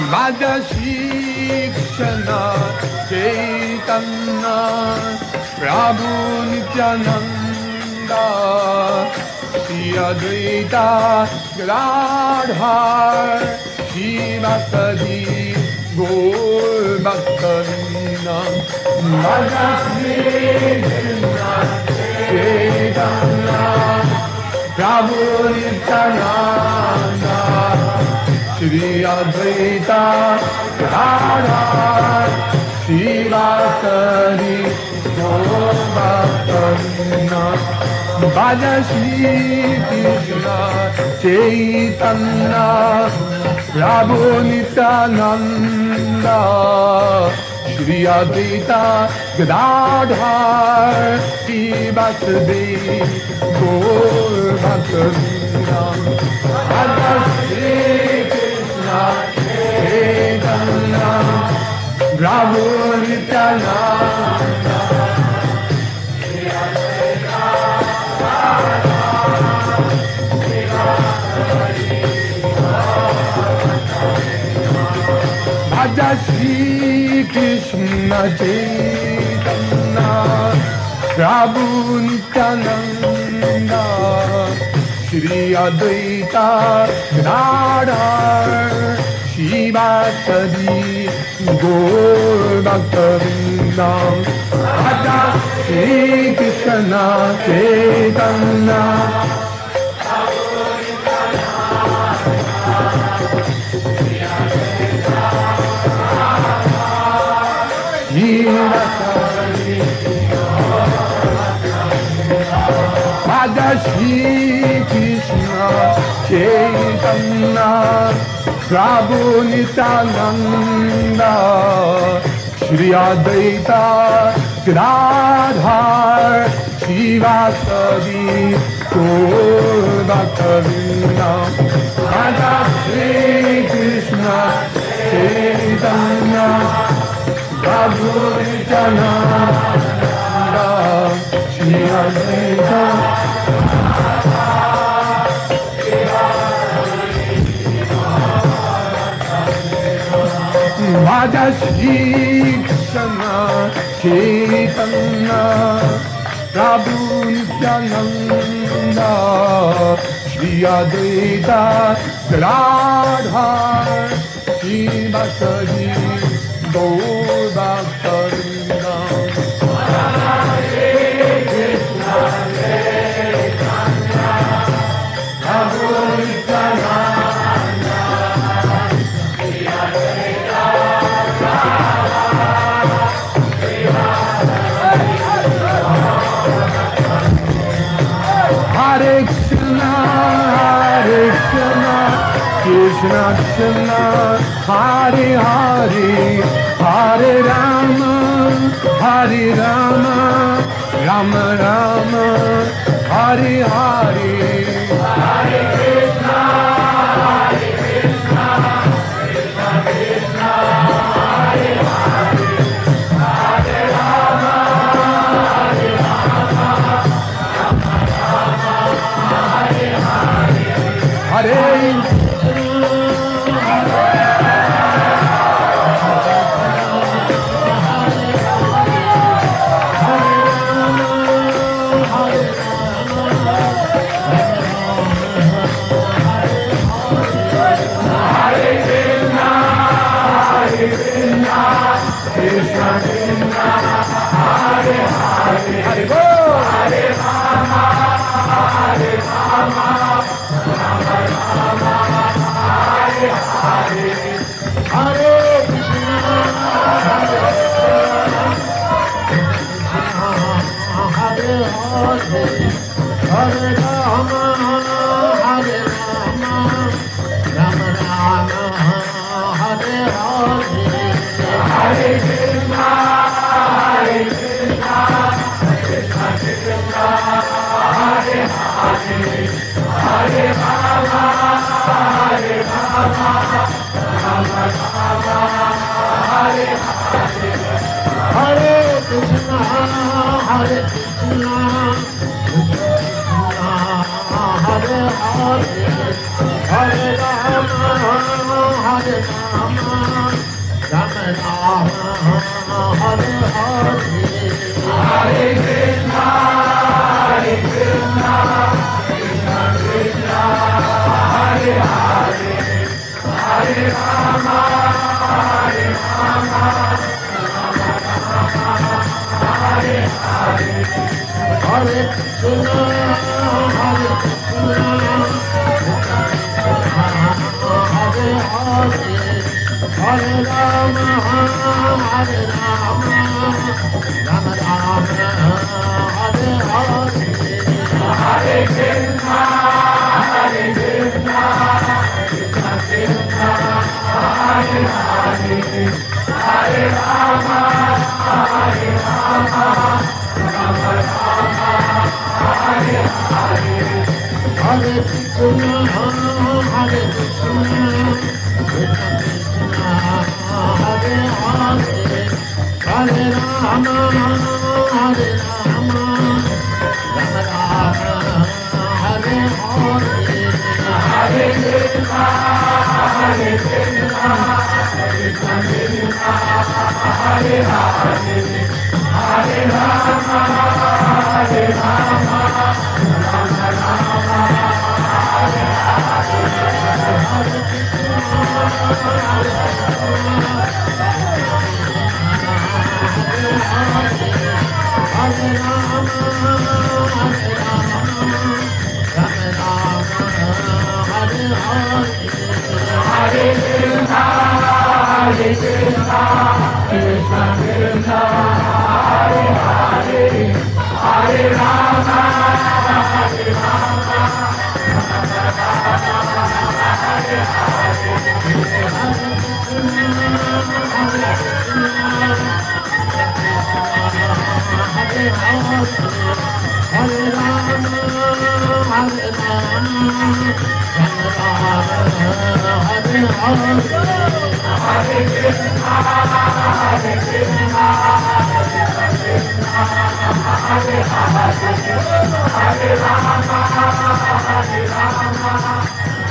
Bhaja Shri Krishna Chaitanya Prabhu Nityananda Shri Advaita Gadadhar Shivasadi Gaur Bhakta-vrinda Bhaja Shri Krishna Chaitanya Prabhu Nityananda Shri Advaita Gadadhar Shivasadi Gaur Bhakta-vrinda Bhaja Shri Krishna Chaitanya Prabhu Nityananda Shri Advaita Gadadhar Shivasadi Gaur Bhakta-vrinda Bhaja Shri Krishna Chaitanya Prabhu Nityananda Bhaja Shri Krishna Chaitanya Prabhu Nityananda Shri Advaita Gadadhar Shivasadi Gaur Bhakta-vrinda Bhaja Shri Krishna Chaitanya Bhaja Shri Krishna Chaitanya Prabhu Nityananda Shri Advaita Gadadhar Shivasadi Gaur Bhakta-vrinda Bhaja Shri Krishna Chaitanya Prabhu Nityananda Shri Advaita Bhaja Shri Krishna Chaitanya Prabhu Nityananda Shri Advaita Gadadhar Shivasadi Gaur Bhakta-vrinda Hare Krishna Chaitanya Prabhu Nityananda Shri Advaita Hare Krishna Krishna Krishna Hare Hare Hare Rama Hare Rama Rama Rama Hare Hare Hare Krishna Krishna Krishna Hare Hare Hare Rama Hare Rama Rama Rama Hare Hare Hare Hare Hare Rama